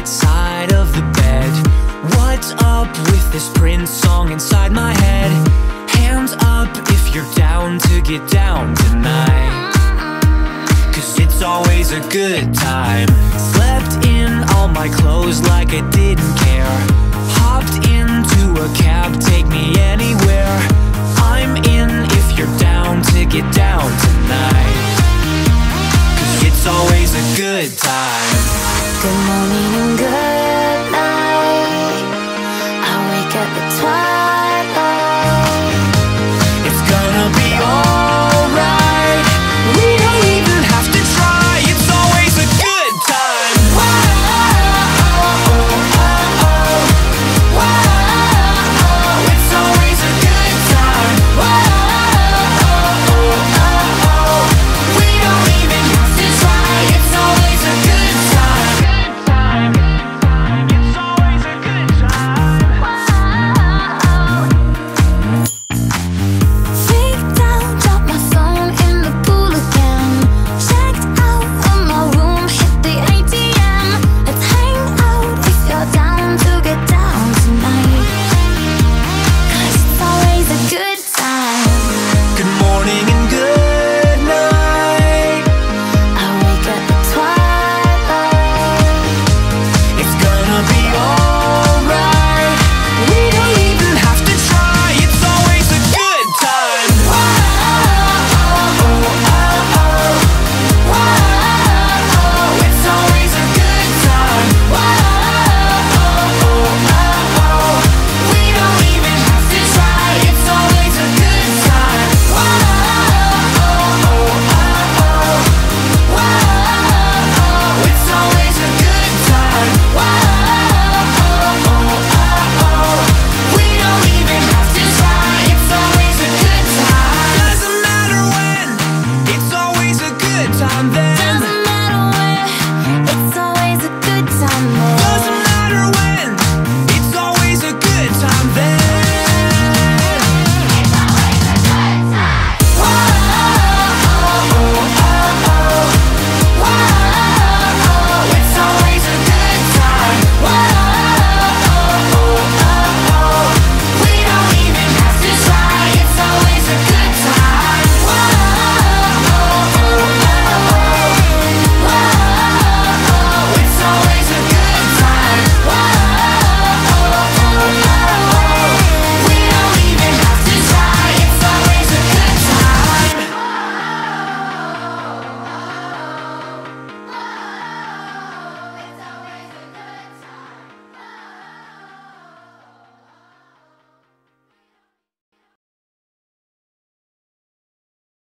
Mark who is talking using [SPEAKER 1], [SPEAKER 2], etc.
[SPEAKER 1] right side of the bed. What's up with this Prince song inside my head? Hands up if you're down to get down tonight, 'cause it's always a good time. Slept in all my clothes like I didn't care. Hopped into a cab, take me anywhere. I'm in if you're down to get down tonight, 'cause it's always a good time.
[SPEAKER 2] Good morning and good night. I wake up at twilight.